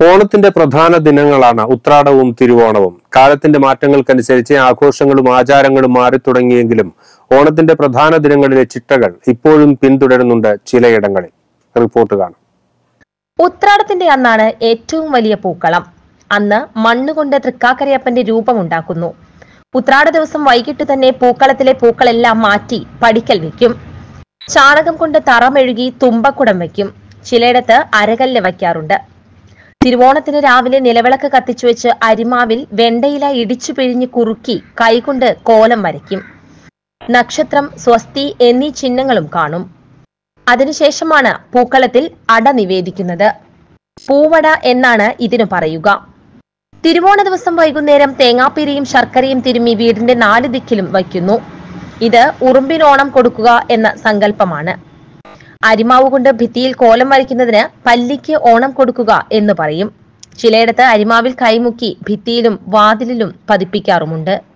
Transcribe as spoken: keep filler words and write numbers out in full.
ഓണത്തിന്റെ പ്രധാന ദിനങ്ങളാണ് ഉത്രാടവും തിരുവോണവും. കാലത്തിന്റെ മാറ്റങ്ങൾക്കനുസരിച്ച് ആഘോഷങ്ങളും ആചാരങ്ങളും മാറി തുടങ്ങിയെങ്കിലും ഓണത്തിന്റെ പ്രധാന ദിനങ്ങളിലെ ചിട്ടകൾ ഇപ്പോഴും പിന്തുടരുന്നുണ്ട് ചിലയിടങ്ങളിൽ. റിപ്പോർട്ട് കാണാം. ഉത്രാടത്തിന്റെ അന്നാണ് ഏറ്റവും വലിയ പൂക്കളം. അന്ന് മണ്ണുകൊണ്ട് തൃക്കാക്കരയപ്പന്റെ രൂപമുണ്ടാക്കുന്നു. ഉത്രാട ദിവസം വൈകിട്ട് തന്നെ പൂക്കളത്തിലെ പൂക്കളെല്ലാം മാറ്റി പടിക്കൽ വെക്കും. ചാണകം കൊണ്ട് തറ മെഴുകി തുമ്പക്കുടം വെക്കും. ചിലയിടത്ത് അരകല്ല് വയ്ക്കാറുണ്ട്. തിരുവോണത്തിന് രാവിലെ നിലവിളക്ക് കത്തിച്ചു വെച്ച് അരിമാവിൽ വെണ്ടയില ഇടിച്ചു പിഴിഞ്ഞ് കുറുക്കി കൈകൊണ്ട് കോലം വരയ്ക്കും. നക്ഷത്രം, സ്വസ്തി എന്നീ ചിഹ്നങ്ങളും കാണും. അതിനുശേഷമാണ് പൂക്കളത്തിൽ അട നിവേദിക്കുന്നത്. പൂവട എന്നാണ് ഇതിനു പറയുക. തിരുവോണ ദിവസം വൈകുന്നേരം തേങ്ങാപ്പീരയും ശർക്കരയും തിരുമ്മി വീടിന്റെ നാല് ദിക്കിലും വയ്ക്കുന്നു. ഇത് ഉറുമ്പിനോണം കൊടുക്കുക എന്ന സങ്കല്പമാണ്. അരിമാവ് കൊണ്ട് ഭിത്തിയിൽ കോലം വരയ്ക്കുന്നതിന് പല്ലിക്ക് ഓണം കൊടുക്കുക എന്ന് പറയും. ചിലയിടത്ത് അരിമാവിൽ കൈമുക്കി ഭിത്തിയിലും വാതിലിലും പതിപ്പിക്കാറുമുണ്ട്.